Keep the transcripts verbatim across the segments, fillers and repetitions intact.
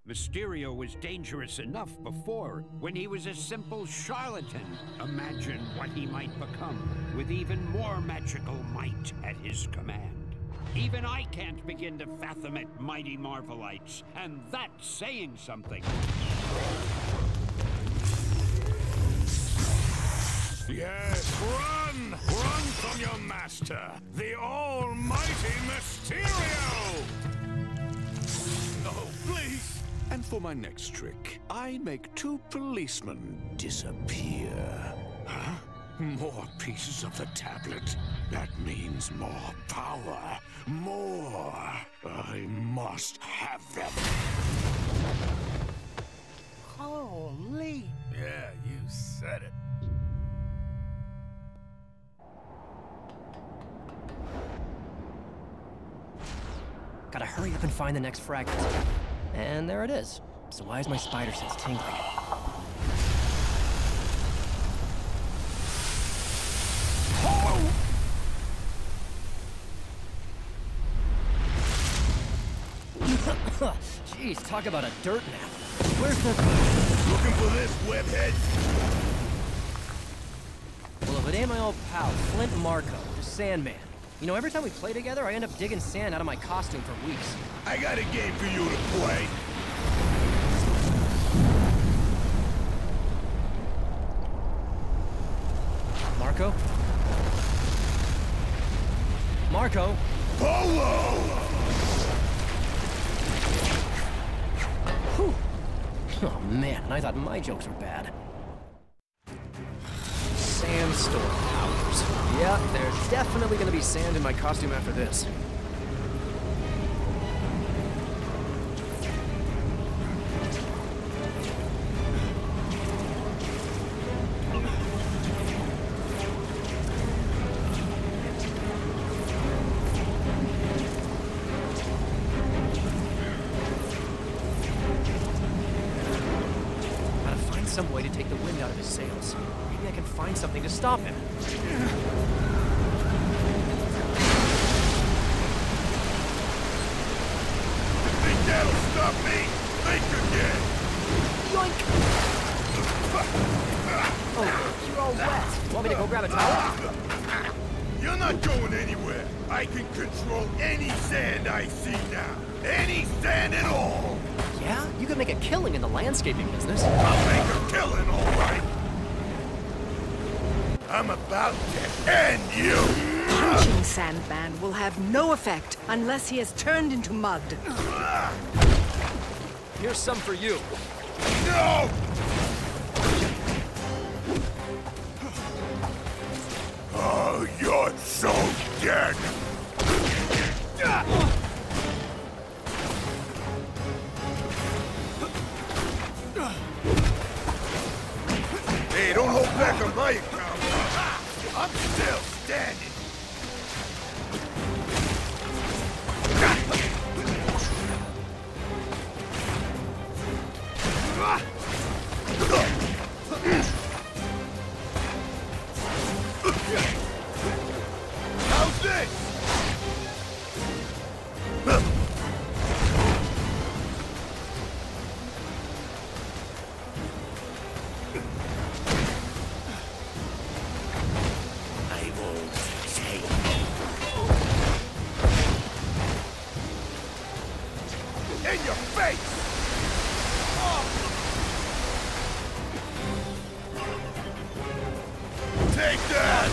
Mysterio was dangerous enough before, when he was a simple charlatan. Imagine what he might become, with even more magical might at his command. Even I can't begin to fathom it, mighty Marvelites, and that's saying something. Yes, run! Run from your master, the almighty Mysterio! Oh, please! And for my next trick, I make two policemen disappear. Huh? More pieces of the tablet. That means more power. More. I must have them. Holy! Yeah, you said it. Gotta hurry up and find the next fragment. And there it is. So why is my spider sense tingling? Jeez, talk about a dirt nap. Where's the... Looking for this, webhead? Well, if it ain't my old pal, Flint Marko, the Sandman. You know, every time we play together, I end up digging sand out of my costume for weeks. I got a game for you to play. Marko? Marko? Polo! Whew. Oh man, I thought my jokes were bad. Sandstorm powers. Yeah, there's definitely gonna be sand in my costume after this. Gotta find some way to take the wind out of his sails. Maybe I can find something to stop him. Think that'll stop me? Think again! Yoink! Oh, you're all wet. Want me to go grab a towel? You're not going anywhere. I can control any sand I see now. Any sand at all. Yeah? You could make a killing in the landscaping business. I'll make a killing, all right. I'm about to end you. Punching Sandman will have no effect unless he is turned into mud. Here's some for you. No! Oh, you're so dead. Hey, don't hold back on my account. I'm still standing. How's this? I will take in your face! Take that!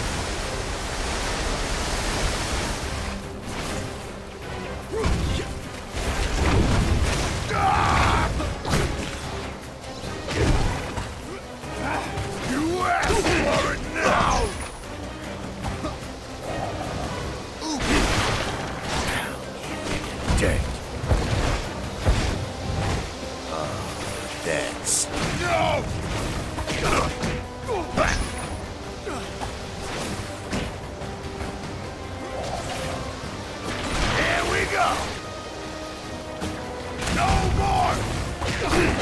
You asked for it now! Dead. Oh, that's... No! Here we go! No more!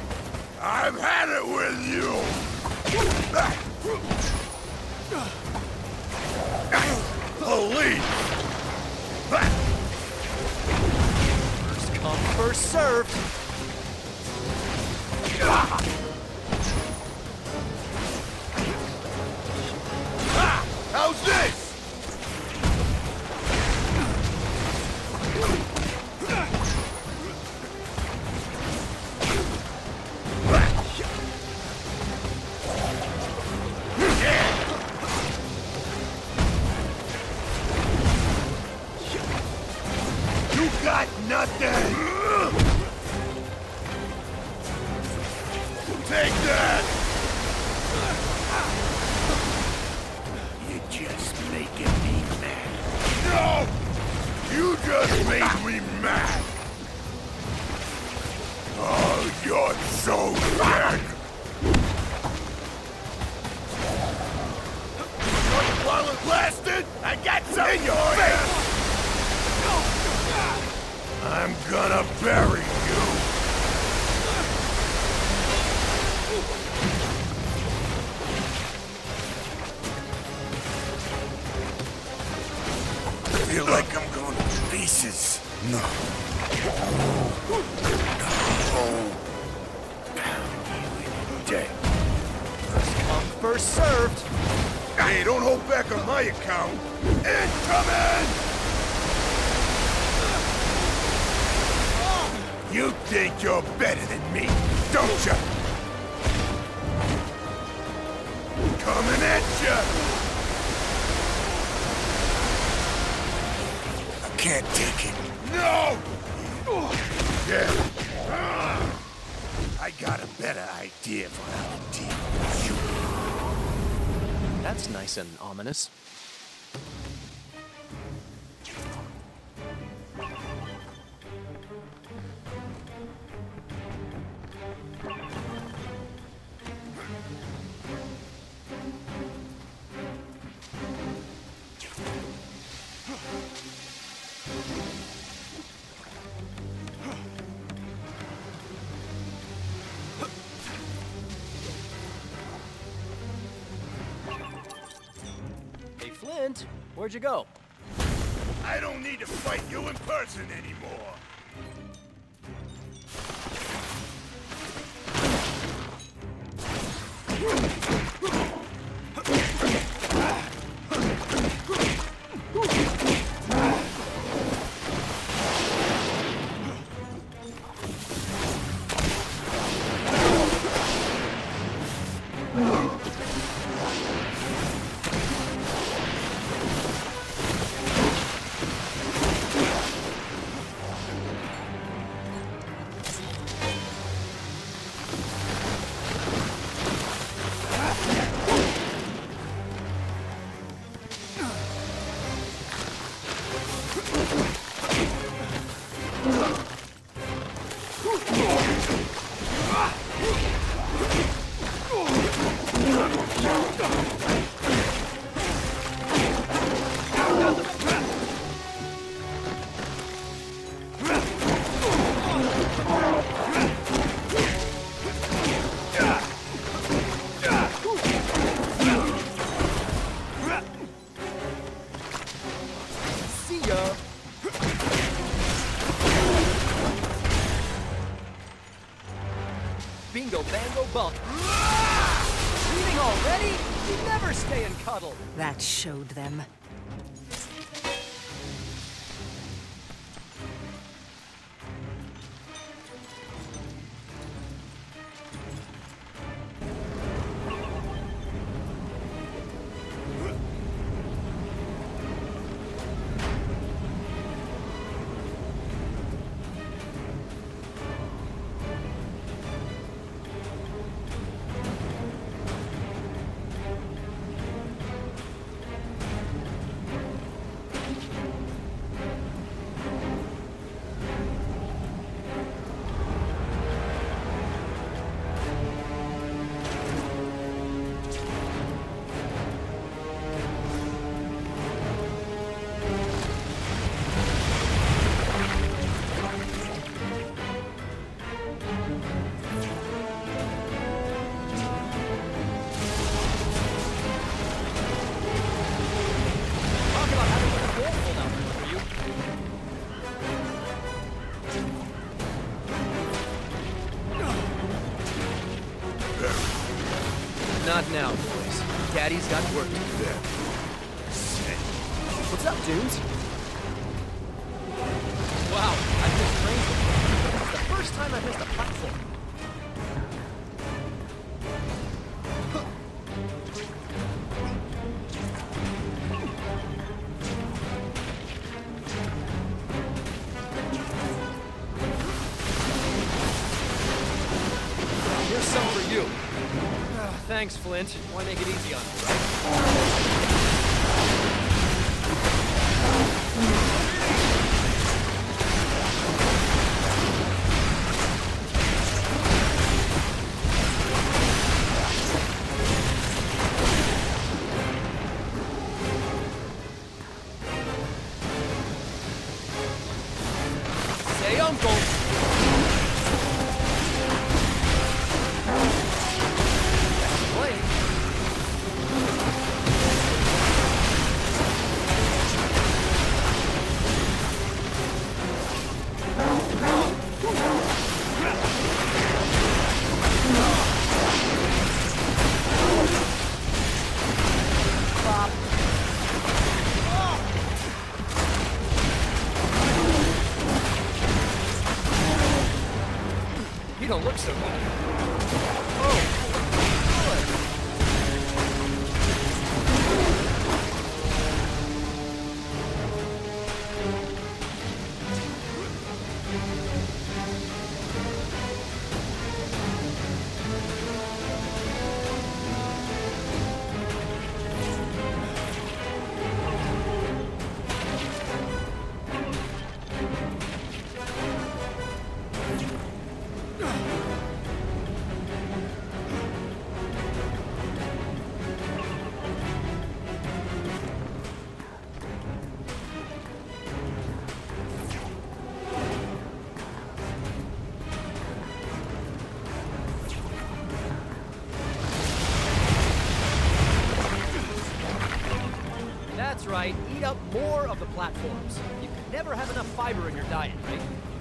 I've had it with you! please! First come, first served. How's this? You got nothing! Take that! You're just making me mad. No! You just made me mad! Oh, you're so dead! While it lasted, I got something in your face! I'm gonna bury you! I feel like I'm going to pieces. No. No. Dead. First come, first served. Hey, don't hold back on my account. Incoming! You think you're better than me, don't you? Coming at you! I can't take it. No! Yeah. I got a better idea for how to deal with you. That's nice and ominous. Hey, Flint, where'd you go? I don't need to fight you in person anymore. Bingo, bango, bump. Leaving already? You never stay and cuddle. That showed them. now, boys. Daddy's got work to do. What's up, dudes? Wow, I've missed trains before. It's the first time I've missed a platform. Here's some for you. Ah, thanks, Flint. Why make it easy on me, right? Say uncle! Play. Bop. You don't look so bad. Oh, that's right. Eat up more of the platforms. You can never have enough fiber in your diet, right?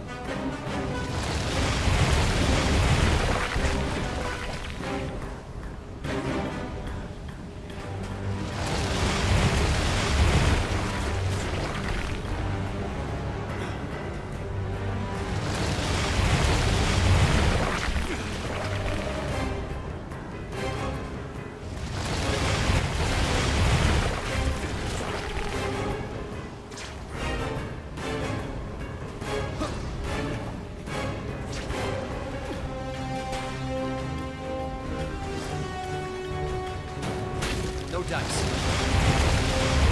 No dice.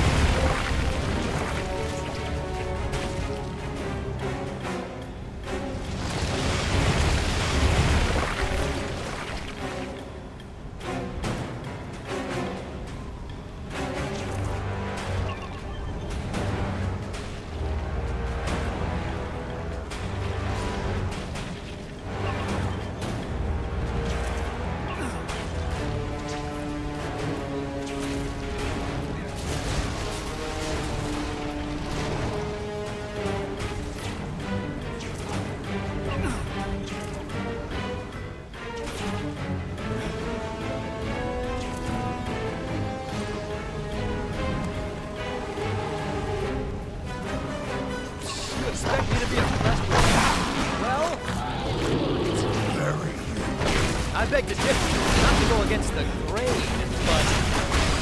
You expect me to be impressed with you? Well, it's very... I beg to differ. Not to go against the grain, but...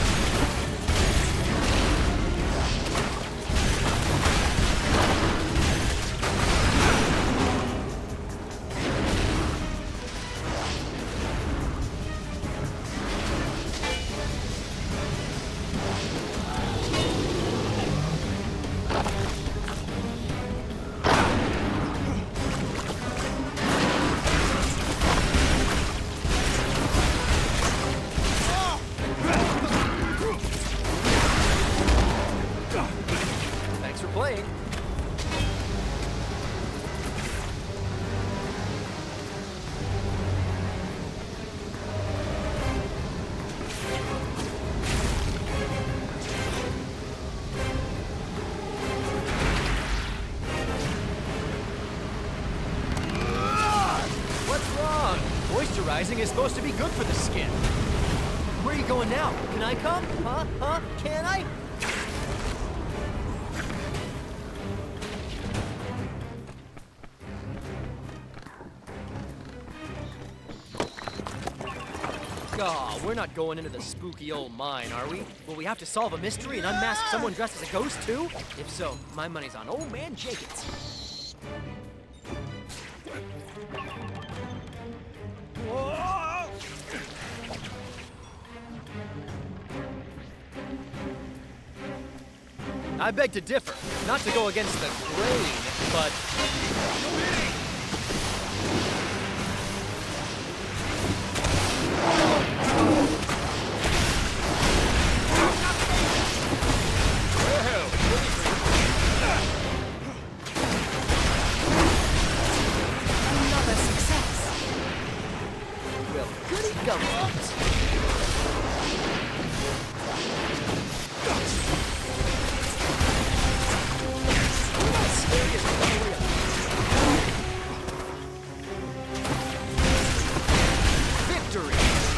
Thanks for playing. What's wrong? Moisturizing is supposed to be good for the skin. Where are you going now? Can I come? Huh? Huh? Can I? Oh, we're not going into the spooky old mine, are we? Will we have to solve a mystery and unmask someone dressed as a ghost, too? If so, my money's on old man Jenkins. I beg to differ. Not to go against the grain, but... Another success. Well, goody gumdrops. Victory!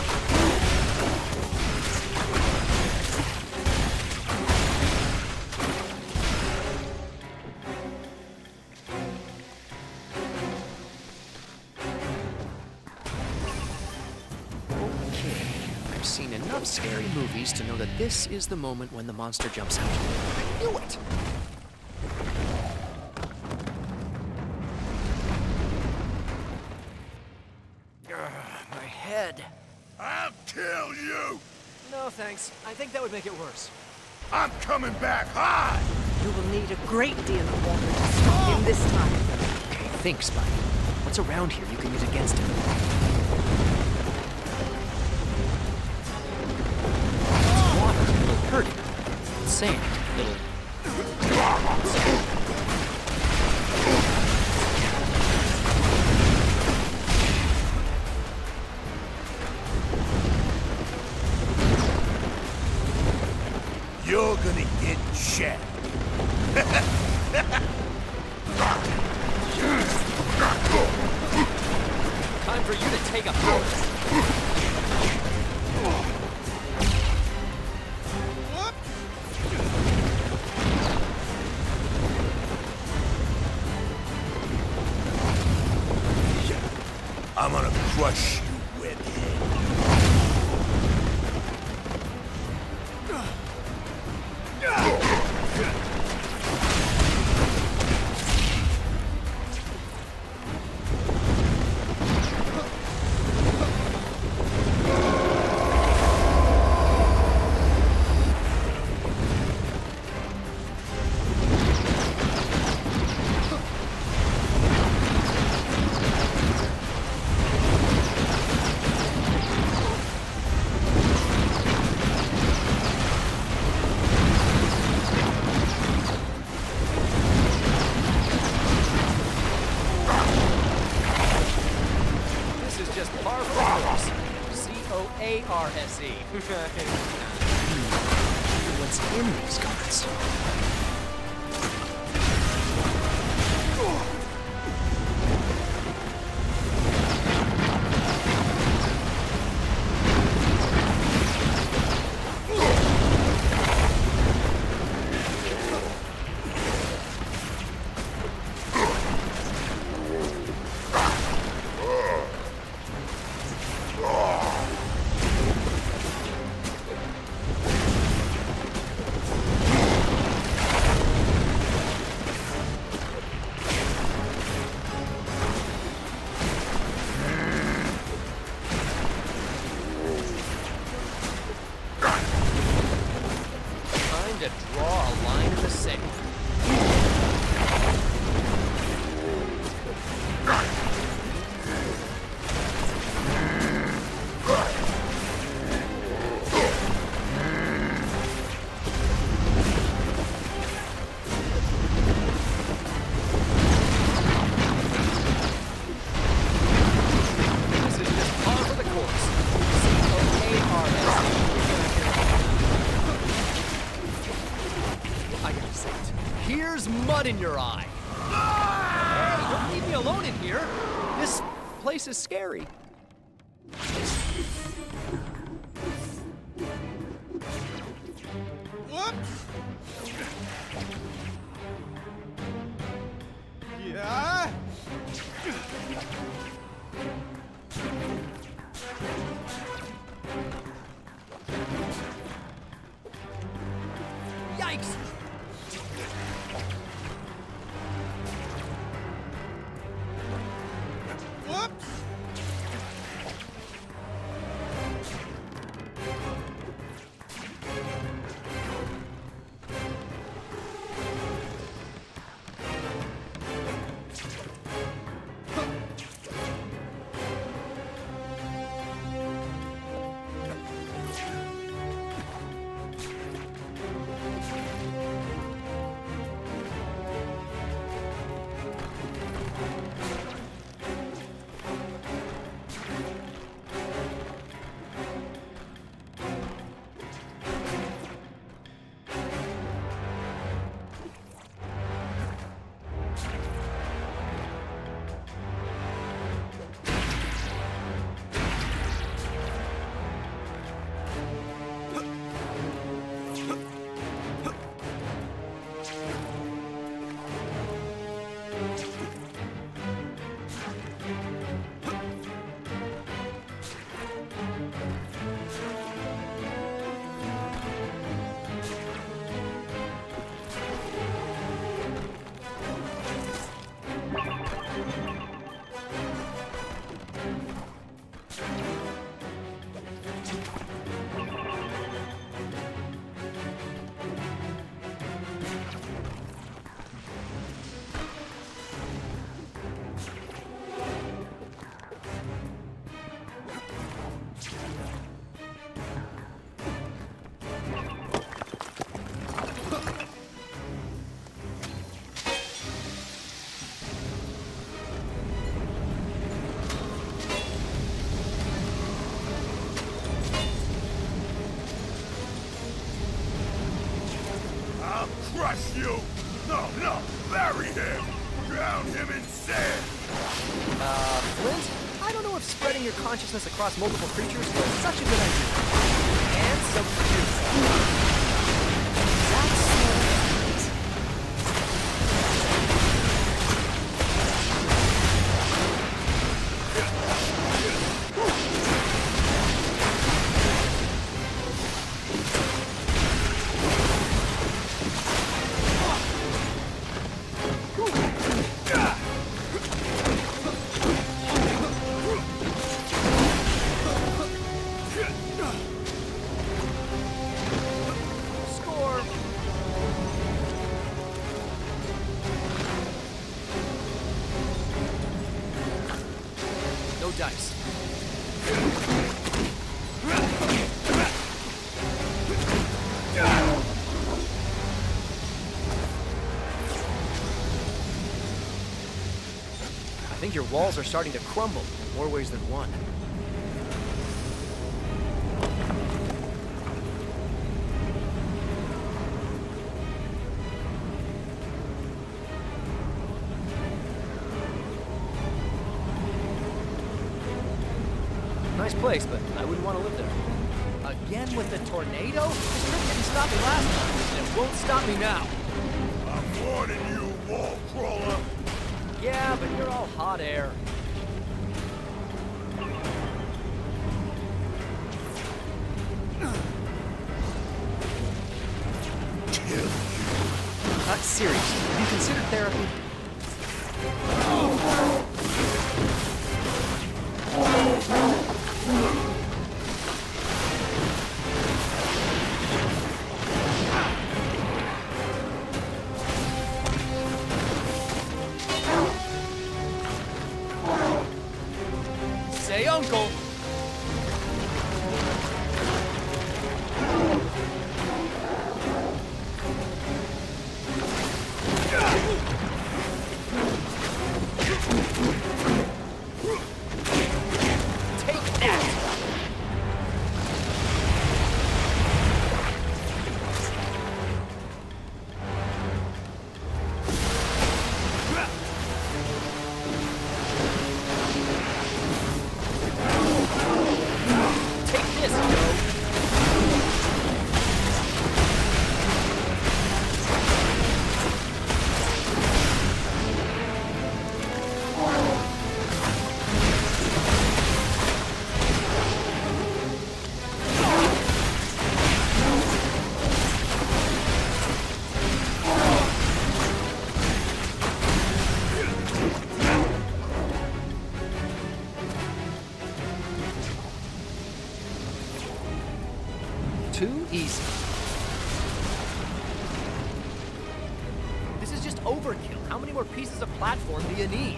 Okay, I've seen enough scary movies to know that this is the moment when the monster jumps out. I knew it! Ugh, my head. I'll kill you! No, thanks. I think that would make it worse. I'm coming back hard! You will need a great deal of water to stop him this time. Okay, think, Spidey. What's around here you can use against him? It's water, it'll hurt him. Sand, it'll... You're gonna get checked. Time for you to take a post. I'm gonna crush you, webhead. This is just par for the course. C O A R S E. What's in these cards? Time to draw a line in the sand. This is just par for the course. C O A R S E. I gotta say it. Here's mud in your eye. Hey, don't leave me alone in here. This place is scary. Yikes! Whoops! Crush you! No, no! Bury him! Drown him in sand! Uh, Flint? I don't know if spreading your consciousness across multiple creatures was such a good idea. And so for you. That's so Score! No dice. I think your walls are starting to crumble in more ways than one. Nice place, but I wouldn't want to live there. Again with the tornado? This trip didn't stop me last time, and it won't stop me now. I'm warning you, wall crawler! Yeah, but you're all hot air. Kill. Uh, seriously, have you considered therapy? Say uncle. Take that. Easy. This is just overkill. How many more pieces of platform do you need?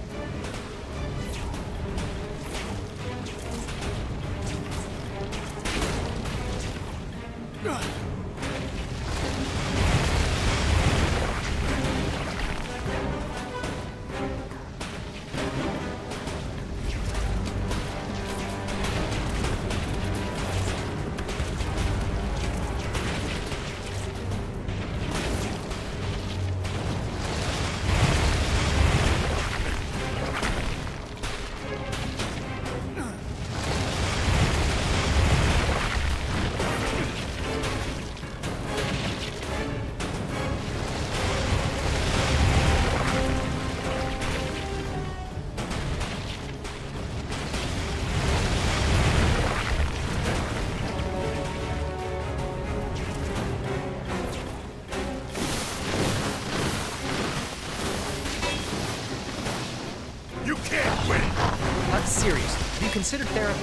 Seriously, have you considered therapy?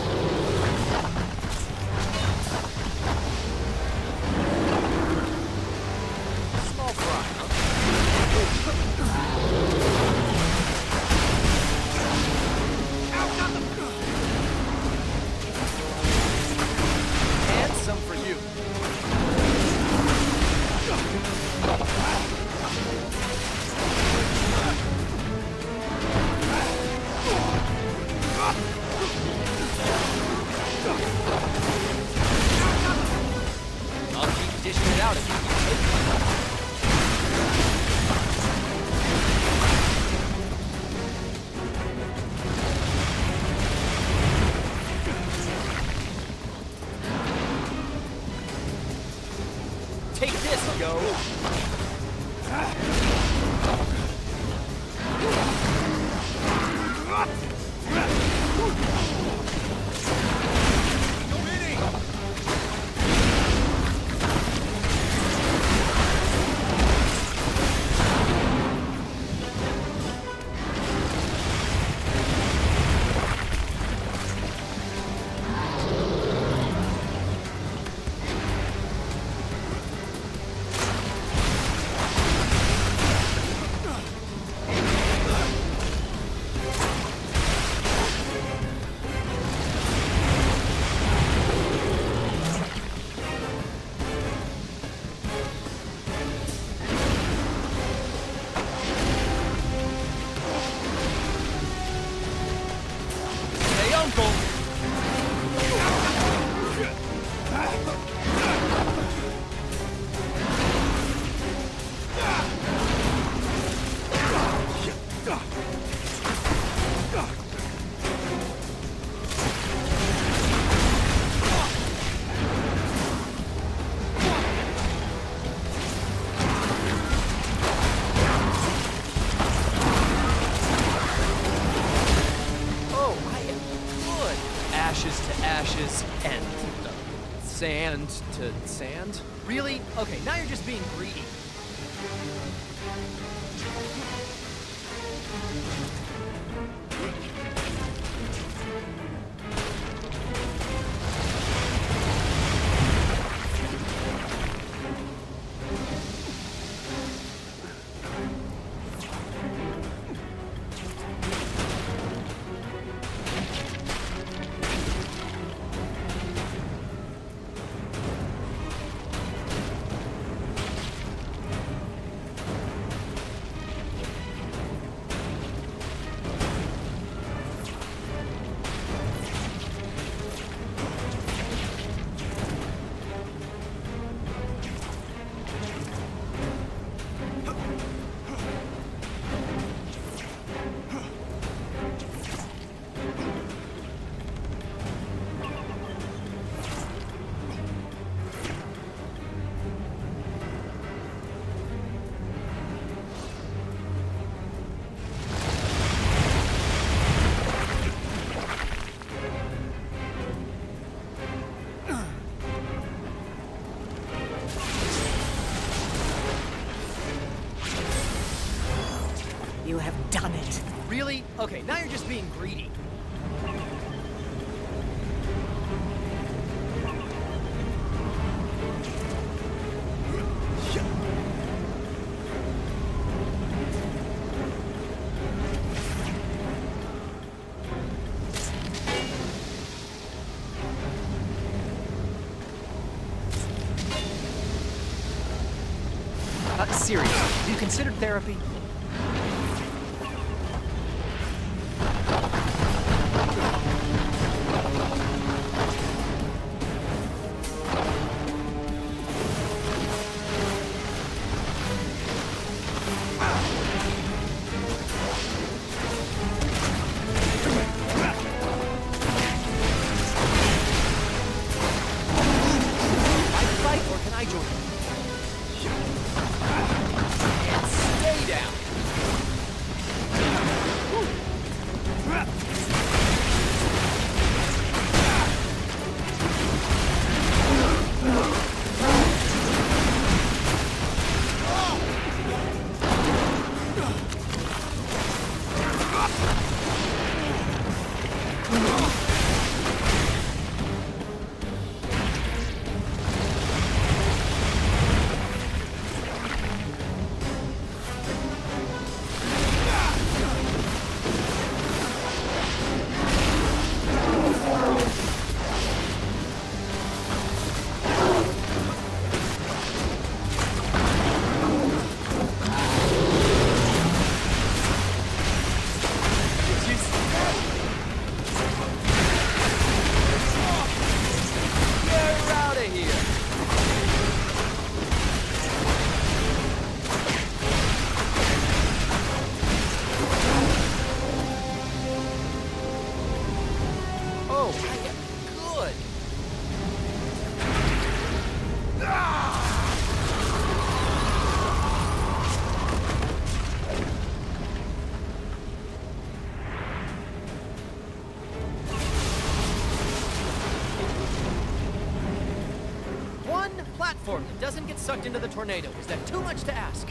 Small fry, huh? And some for you. Dishing it out if you can take it. Take this, yo! Ashes to ashes and uh, sand to sand? Really? Okay, now you're just being greedy. You have done it. Really? Okay, now you're just being greedy. Have you considered therapy? Platform that doesn't get sucked into the tornado. Is that too much to ask?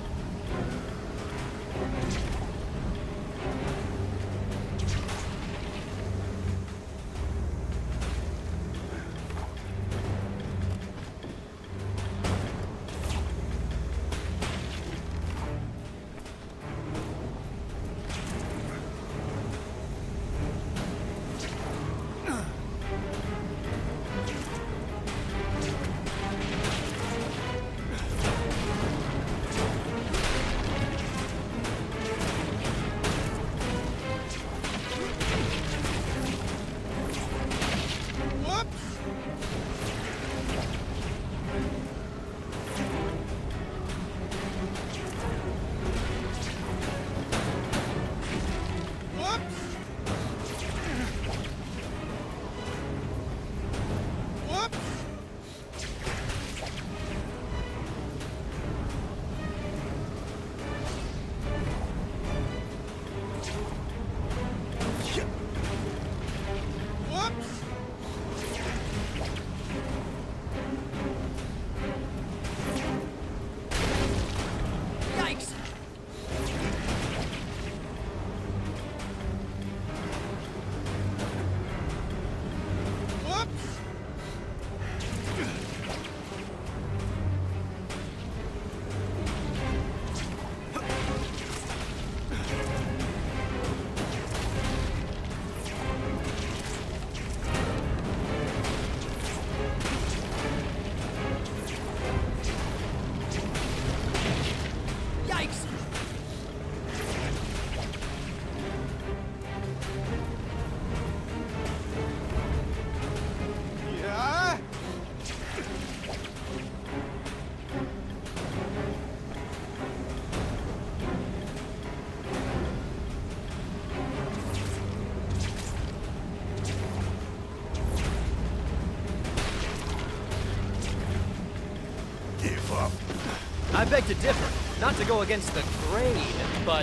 I beg to differ. Not to go against the grain, but...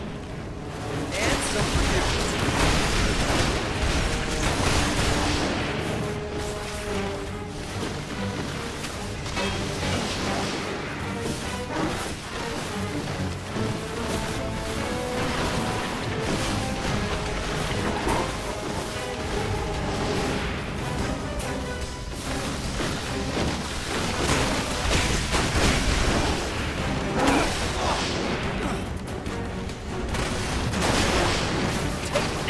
And some predictions. Take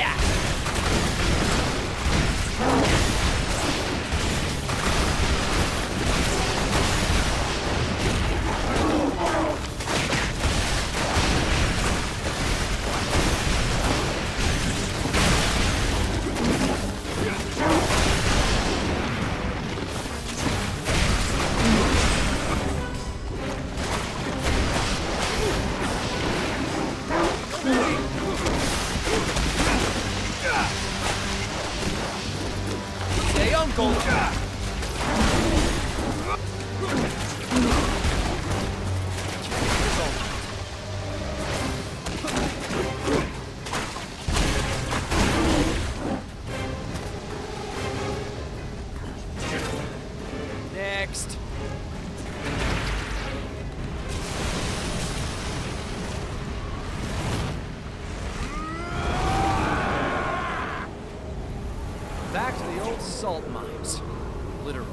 The old salt mines. Literally.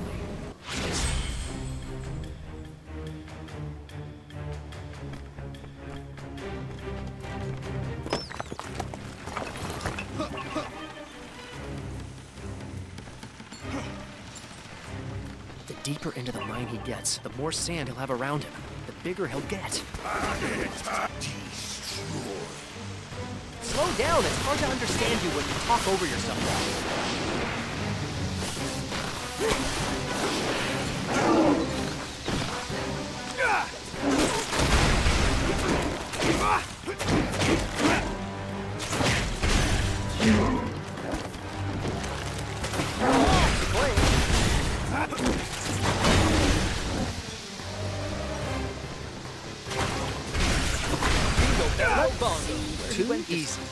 The deeper into the mine he gets, the more sand he'll have around him. The bigger he'll get. Slow down, it's hard to understand you when you talk over yourself. Too easy.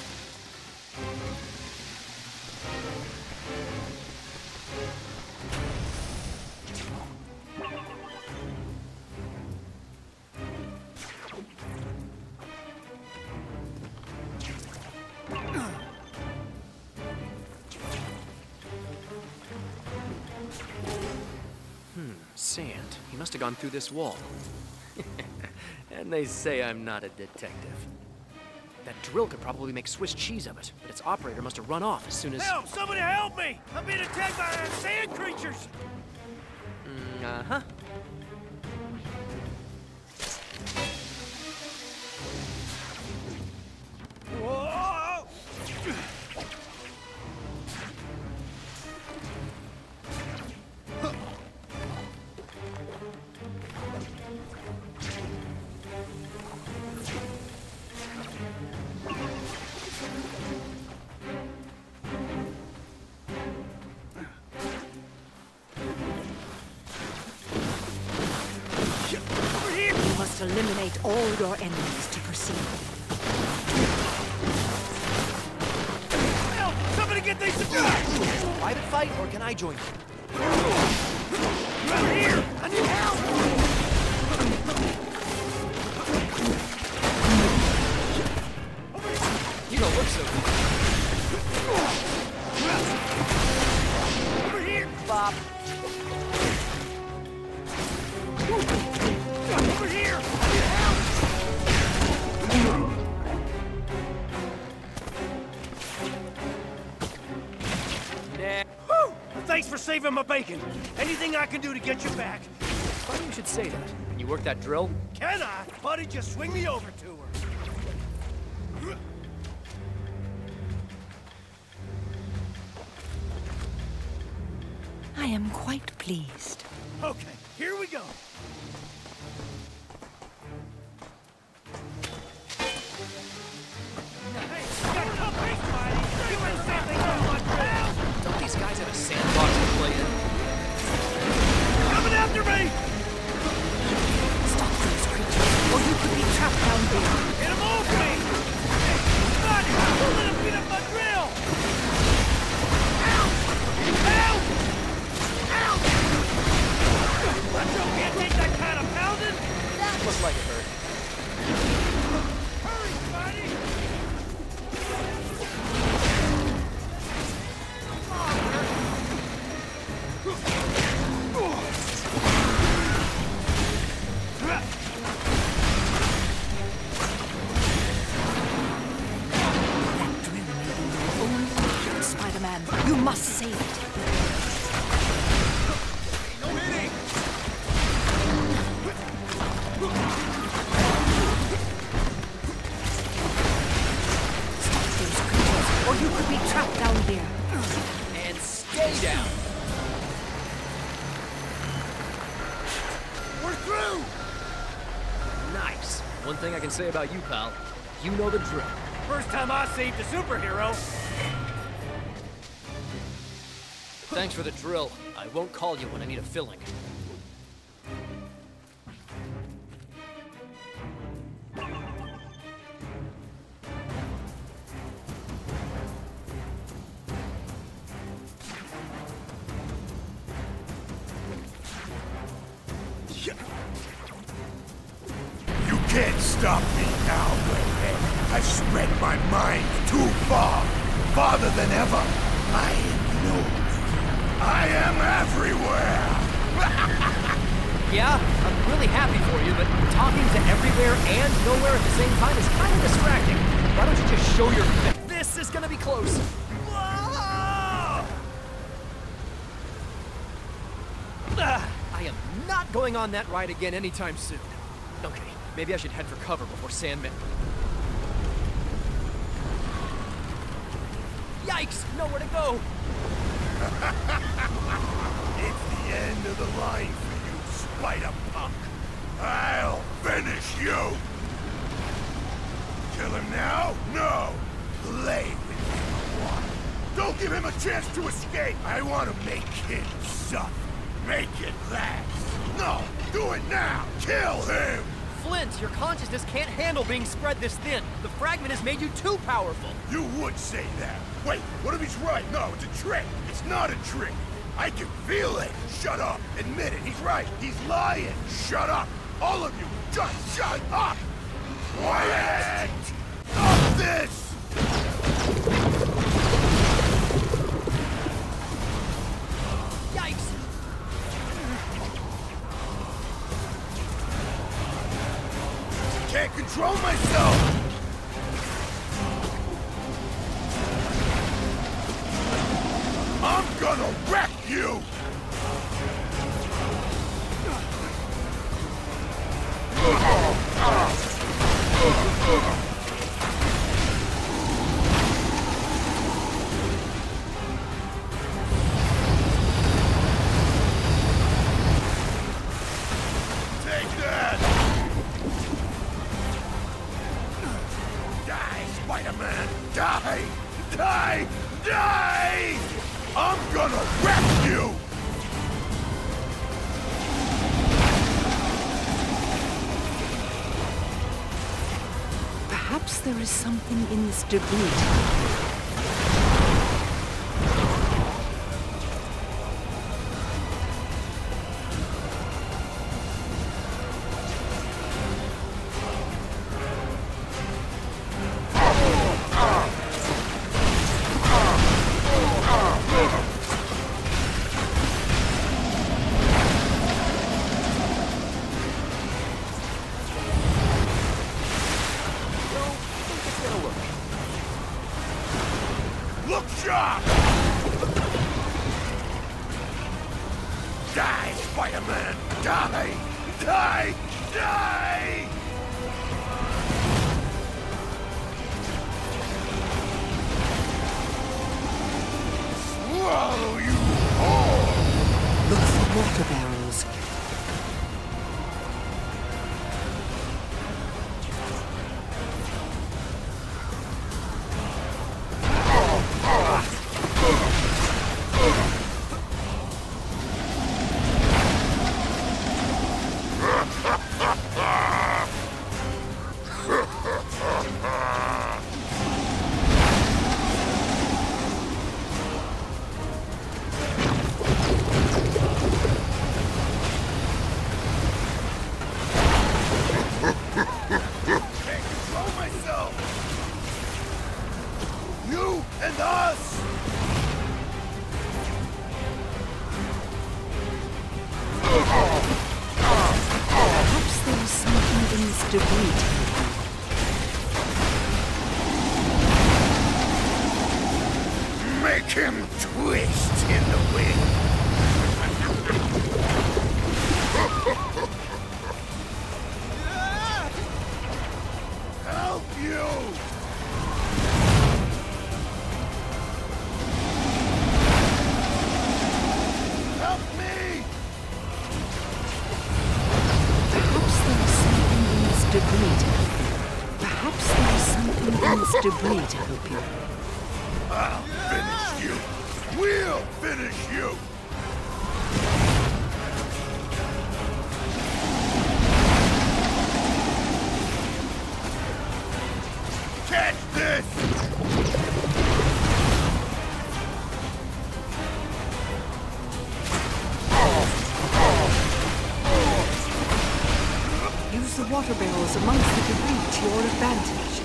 Hmm, sand. He must have gone through this wall. And they say I'm not a detective. That drill could probably make Swiss cheese of it, but its operator must have run off as soon as... Help! Somebody help me! I'm being attacked by uh, sand creatures! Mm, uh-huh. Whoa! Eliminate all your enemies to proceed. Help! Somebody get these supplies! Private fight, or can I join you? Right here! I need help! You don't look so good. Over here! Bob. Over here! I need help! Nah. Whew! Thanks for saving my bacon. Anything I can do to get you back? Funny you should say that. Can you work that drill? Can I? Buddy, just swing me over to her. I am quite pleased. Okay, here we go. Hey, you got tough face, Mighty. You been something on my ground. Don't these guys have a sandbox to play in? Coming after me! Stop these creatures, or you could be trapped down there. Get him off me! Hey, Mighty, don't let him beat up my drill! Ow! Ow! Ow! My drill can't take that kind of pounding! Looks like it hurt. Hurry, Mighty! That drill may be your only option, Spider-Man. You must save it. No hitting! Stop those creatures, or you could be trapped down there. And stay down. We're through! Nice. One thing I can say about you, pal. You know the drill. First time I saved a superhero. Thanks for the drill. I won't call you when I need a filling. You can't stop me now, Redhead. I've spread my mind too far. Farther than ever. I know I am everywhere! Yeah, I'm really happy for you, but talking to everywhere and nowhere at the same time is kind of distracting. Why don't you just show your... This is gonna be close. Whoa! Ah, I am not going on that ride again anytime soon. Okay, maybe I should head for cover before Sandman... Yikes! Nowhere to go! It's the end of the line for you, Spider-Punk. I'll finish you! Kill him now? No! Play with him a while. Don't give him a chance to escape! I want to make him suffer. Make it last. No! Do it now! Kill him! Flint, your consciousness can't handle being spread this thin. The fragment has made you too powerful. You would say that. Wait, what if he's right? No, it's a trick. It's not a trick. I can feel it. Shut up. Admit it. He's right. He's lying. Shut up. All of you, just shut up. Quiet. Stop this. Yikes. Can't control myself. I'm gonna wreck you! Take that! Die, Spider-Man! Die! Die! Die! I'm gonna wreck you! Perhaps there is something in this debris. Look sharp! Die, Spider-Man! Die! Die! Die! Swallow you whole! Look for water barrels. And us! Perhaps there is something in this debris. Make him twist in the wind! Help you! Debris. Perhaps there is something in this debris to help you. I'll finish you. We'll finish you. Catch this! Use the water barrels amongst the debris to your advantage.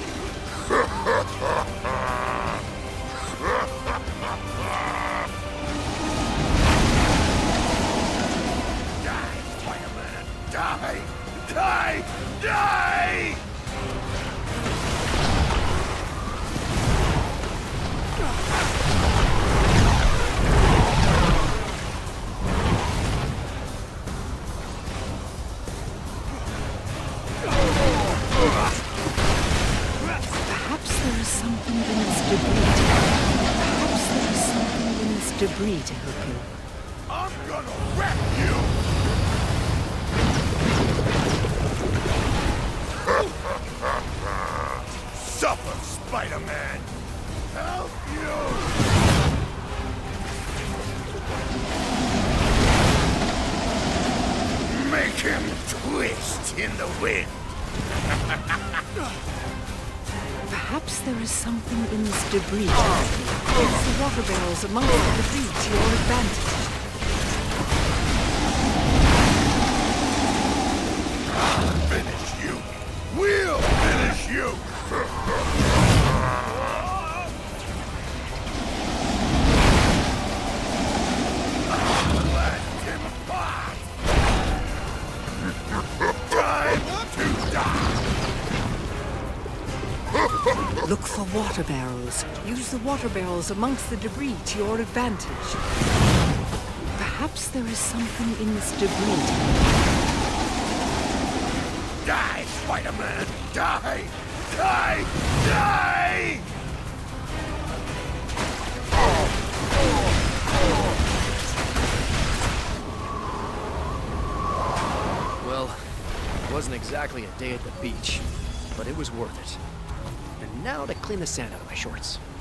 is something in this debris. Perhaps there is something in this debris to help you. I'm gonna wreck you! Suffer, Spider-Man! Help you! Make him twist in the wind! Perhaps there is something in this debris. Use the water barrels among the debris to your advantage. I'll finish you! We'll finish you! Let him part! Time to die! Look for water barrels. Use the water barrels amongst the debris to your advantage. Perhaps there is something in this debris. Die, Spider-Man! Die! Die! Die! Well, it wasn't exactly a day at the beach, but it was worth it. And now to clean the sand out of my shorts.